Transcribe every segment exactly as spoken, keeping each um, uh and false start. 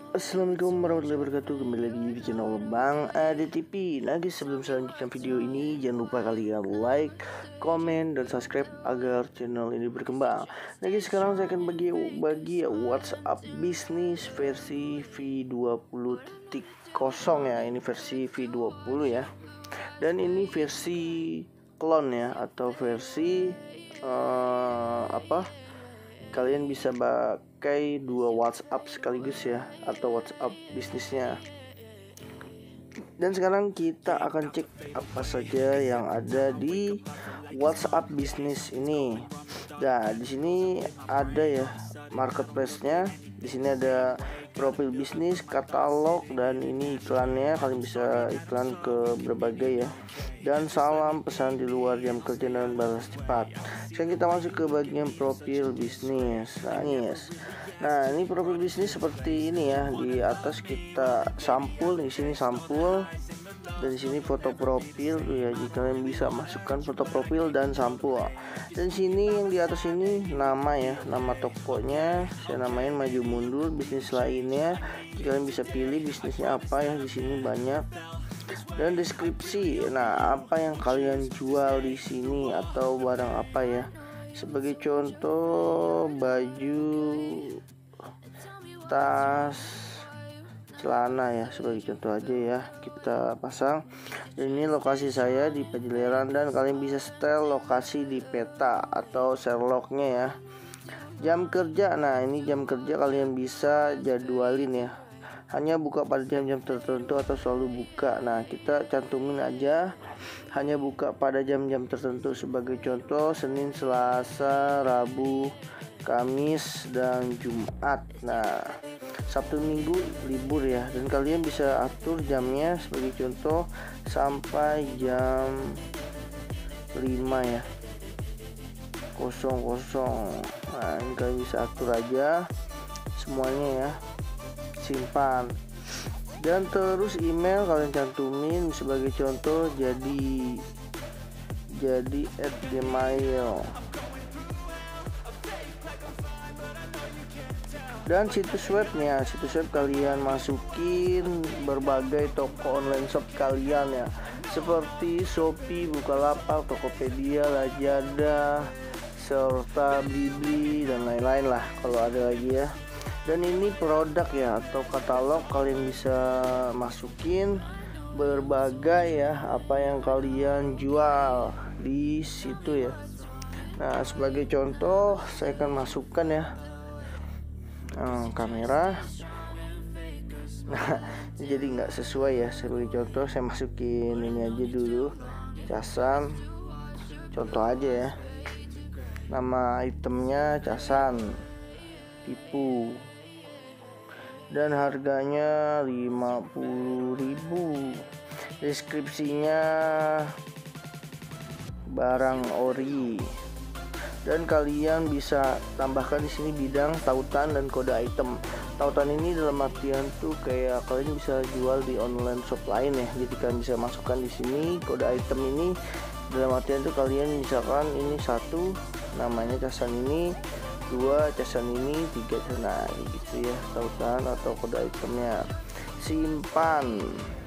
Assalamualaikum warahmatullahi wabarakatuh. Kembali lagi di channel Bang Ade T V. Nah guys, sebelum saya lanjutkan video ini, jangan lupa kalian like, komen, dan subscribe agar channel ini berkembang. Nah guys, sekarang saya akan bagi bagi WhatsApp bisnis versi V dua puluh titik nol ya. Ini versi V dua puluh ya. Dan ini versi clone ya, atau versi uh, apa? Kalian bisa pakai dua WhatsApp sekaligus ya, atau WhatsApp bisnisnya. Dan sekarang kita akan cek apa saja yang ada di WhatsApp bisnis ini. Nah, di sini ada ya marketplace-nya. Di sini ada profil bisnis, katalog, dan ini iklannya. Kalian bisa iklan ke berbagai ya. Dan salam pesan di luar jam kerja dan balas cepat. Sekarang kita masuk ke bagian profil bisnis. Nah, yes. Nah, ini profil bisnis seperti ini ya. Di atas kita sampul, di sini sampul. Dan di sini foto profil ya. Jika kalian bisa masukkan foto profil dan sampul. Dan sini yang di atas ini nama ya, nama tokonya. Saya namain maju mundur. Bisnis lainnya, jika kalian bisa pilih bisnisnya apa ya. Di sini banyak. Dan deskripsi. Nah, apa yang kalian jual di sini atau barang apa ya? Sebagai contoh baju, tas, celana ya, sebagai contoh aja ya, kita pasang. Dan ini lokasi saya di Pajileran, dan kalian bisa setel lokasi di peta atau Sherlocknya ya. Jam kerja, nah ini jam kerja kalian bisa jadwalin ya, hanya buka pada jam-jam tertentu atau selalu buka. Nah, kita cantumin aja hanya buka pada jam-jam tertentu. Sebagai contoh Senin, Selasa, Rabu, Kamis, dan Jumat. Nah, Sabtu Minggu libur ya. Dan kalian bisa atur jamnya, sebagai contoh sampai jam lima ya, kosong kosong. Nah, ini kalian bisa atur aja semuanya ya. Simpan. Dan terus email kalian cantumin, sebagai contoh jadi jadi at gmail. Dan situs webnya, situs web kalian masukin berbagai toko online shop kalian ya, seperti Shopee, Bukalapak, Tokopedia, Lazada, serta Blibli, dan lain-lain lah kalau ada lagi ya. Dan ini produk ya, atau katalog, kalian bisa masukin berbagai ya apa yang kalian jual di situ ya. Nah, sebagai contoh saya akan masukkan ya hmm, kamera. Nah, jadi nggak sesuai ya. Sebagai contoh saya masukin ini aja dulu, casan, contoh aja ya. Nama itemnya casan tipu, dan harganya lima puluh ribu. Deskripsinya barang ori. Dan kalian bisa tambahkan di sini bidang, tautan, dan kode item. Tautan ini dalam artian tuh kayak kalian bisa jual di online shop lain ya. Jadi kalian bisa masukkan di sini kode item ini dalam artian tuh kalian misalkan ini satu namanya casan ini, dua casan ini, tiga casan, nah gitu ya, tautan atau kode itemnya. Simpan,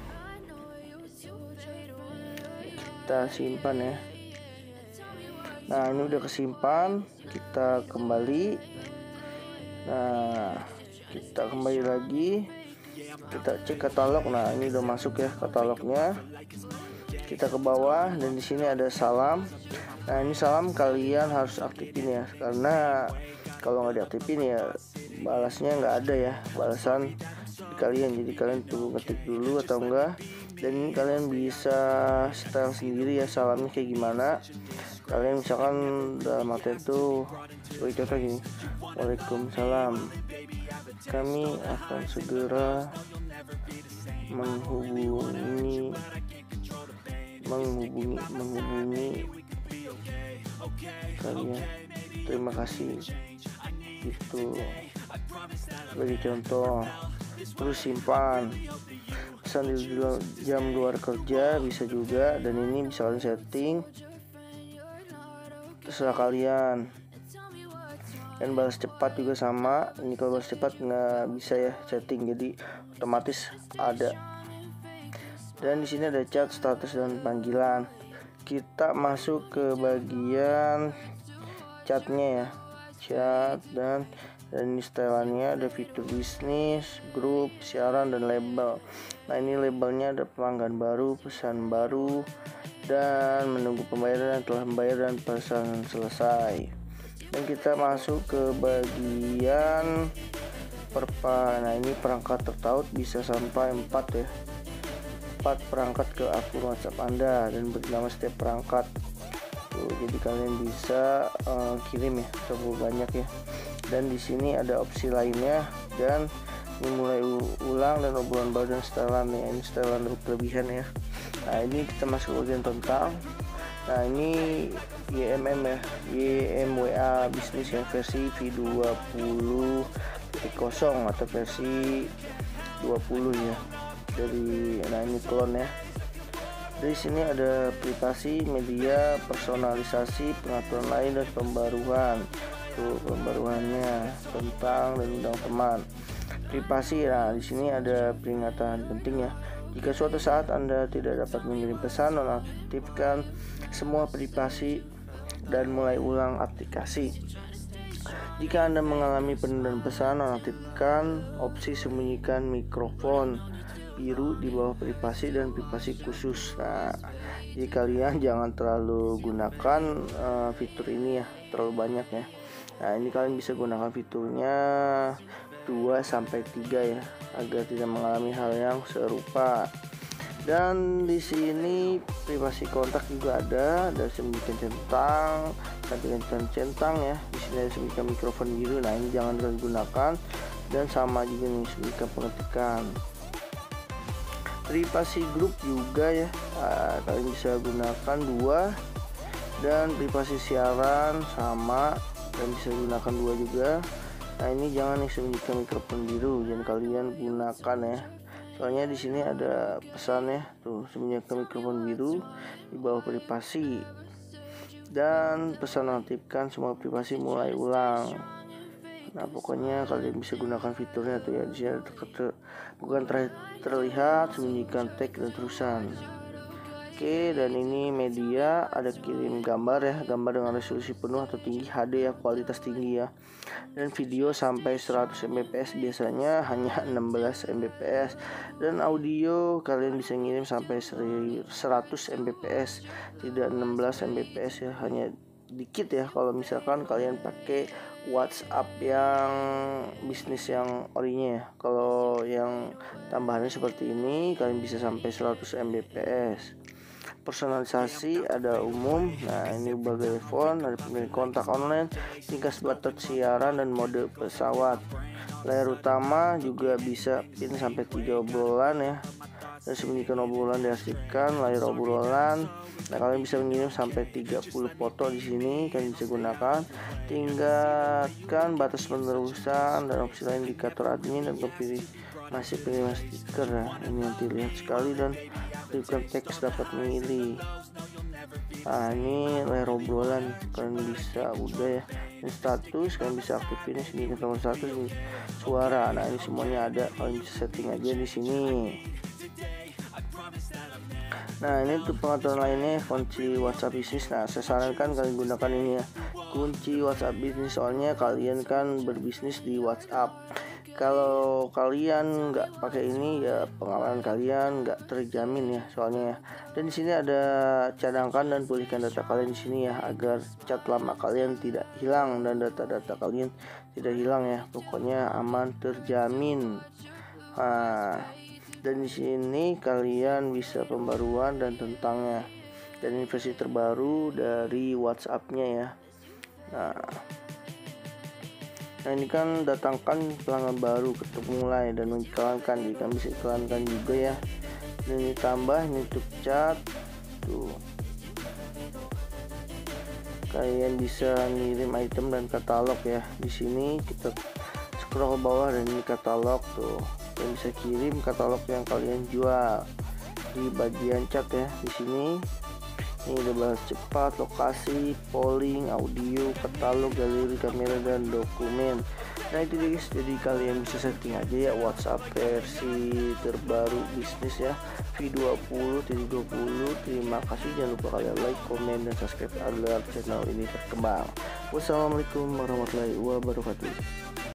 kita simpan ya. Nah, ini udah kesimpan, kita kembali. Nah, kita kembali lagi, kita cek katalog. Nah, ini udah masuk ya katalognya. Kita ke bawah, dan di sini ada salam. Nah, ini salam kalian harus aktifin ya, karena kalau nggak diaktifin ya balasnya nggak ada ya, balasan kalian. Jadi kalian perlu ngetik dulu atau enggak. Dan ini kalian bisa style sendiri ya, salamnya kayak gimana. Kalian misalkan dalam arti itu, sebagai contoh gini, Waalaikumsalam, kami akan segera menghubungi menghubungi menghubungi kalian, terima kasih, gitu sebagai contoh. Terus simpan, pesan di jam luar kerja bisa juga. Dan ini bisa kalian setting, terserah kalian. Dan balas cepat juga sama. Ini kalau balas cepat nggak bisa ya setting, jadi otomatis ada. Dan di sini ada chat, status, dan panggilan. Kita masuk ke bagian chatnya ya, chat dan dan ini setelannya ada fitur bisnis, grup, siaran, dan label. Nah ini labelnya ada pelanggan baru, pesan baru, dan menunggu pembayaran, telah membayar, dan pesan selesai. Dan kita masuk ke bagian perpa. Nah ini perangkat tertaut bisa sampai empat ya, empat perangkat ke akun WhatsApp Anda dan beri nama setiap perangkat. Tuh, jadi kalian bisa uh, kirim ya, terlalu banyak ya. Dan di sini ada opsi lainnya, dan ini mulai ulang dan obrolan baru dan setelan ya. Ini setelan berlebihan ya. Nah ini kita masuk bagian tentang. Nah ini Y M M ya, Y M W A bisnis ya, versi V dua puluh titik nol atau versi dua puluh ya. Dari nah ini clone ya. Dari sini ada privasi, media, personalisasi, pengaturan lain, dan pembaruan. Tuh pembaruannya, tentang, dan undang teman. Privasi, nah di sini ada peringatan penting ya. Jika suatu saat Anda tidak dapat mengirim pesan, nonaktifkan semua privasi dan mulai ulang aplikasi. Jika Anda mengalami penundaan pesan, nonaktifkan opsi sembunyikan mikrofon biru di bawah privasi dan privasi khusus. Nah, jadi kalian jangan terlalu gunakan uh, fitur ini ya, terlalu banyak ya. Nah, ini kalian bisa gunakan fiturnya dua sampai tiga ya, agar tidak mengalami hal yang serupa. Dan di sini privasi kontak juga ada, ada sembunyikan centang, cantikan centang ya. Di sini ada sembunyikan mikrofon biru. Nah, ini jangan kalian gunakan, dan sama juga nih sembunyikan pengetikan. Privasi grup juga ya, nah, kalian bisa gunakan dua. Dan privasi siaran sama, dan bisa gunakan dua juga. Nah ini jangan nih sembunyikan mikrofon biru, jangan kalian gunakan ya. Soalnya di sini ada pesannya tuh, sembunyikan mikrofon biru di bawah privasi, dan pesan nonaktifkan semua privasi, mulai ulang. Nah pokoknya kalian bisa gunakan fiturnya tuh ya. Di sini ter bukan ter terlihat, sembunyikan tag dan terusan. Oke, dan ini media, ada kirim gambar ya, gambar dengan resolusi penuh atau tinggi H D ya, kualitas tinggi ya. Dan video sampai seratus megabit, biasanya hanya enam belas megabit. Dan audio kalian bisa ngirim sampai seratus megabit, tidak enam belas megabit ya, hanya dikit ya kalau misalkan kalian pakai WhatsApp yang bisnis yang orinya ya. Kalau yang tambahannya seperti ini kalian bisa sampai seratus megabit. Personalisasi ada umum. Nah ini berbagai telepon, ada pemilih kontak online, tingkat batas siaran, dan mode pesawat. Layar utama juga bisa pin sampai tiga obrolan ya, dan sembunyikan obrolan diaktifkan. Layar obrolan, nah kalian bisa mengirim sampai tiga puluh foto di sini, kalian bisa gunakan. Tingkatkan batas penerusan dan opsi lain, indikator admin, dan pilih masih pengiriman stiker ya. Ini nanti lihat sekali, dan aktifkan teks dapat memilih. Nah ini layar obrolan kalian bisa udah ya. Dan status kalian bisa aktifin sini, nomor status suara. Nah ini semuanya ada, kalian bisa setting aja di sini. Nah ini untuk pengaturan lainnya, kunci WhatsApp bisnis. Nah saya sarankan kalian gunakan ini ya, kunci WhatsApp bisnis, soalnya kalian kan berbisnis di WhatsApp. Kalau kalian nggak pakai ini ya, pengamanan kalian nggak terjamin ya, soalnya ya. Dan di sini ada cadangkan dan pulihkan data kalian di sini ya, agar chat lama kalian tidak hilang dan data-data kalian tidak hilang ya. Pokoknya aman, terjamin. Nah, dan di sini kalian bisa pembaruan dan tentangnya, dan ini versi terbaru dari WhatsApp-nya ya. Nah Nah ini kan datangkan pelanggan baru, ketemu mulai, dan mengiklankan. Jadi kalian bisa iklankan juga ya. Dan ini tambah, ini untuk chat tuh. Kalian bisa ngirim item dan katalog ya. Di sini kita scroll ke bawah, dan ini katalog tuh. Kalian bisa kirim katalog yang kalian jual di bagian chat ya. Di sini Ini udah bahas cepat, lokasi, polling, audio, katalog, galeri, kamera, dan dokumen. Nah itu guys, jadi kalian bisa setting aja ya WhatsApp versi terbaru bisnis ya V dua puluh titik dua puluh. Terima kasih, jangan lupa kalian like, komen, dan subscribe agar channel ini berkembang. Wassalamualaikum warahmatullahi wabarakatuh.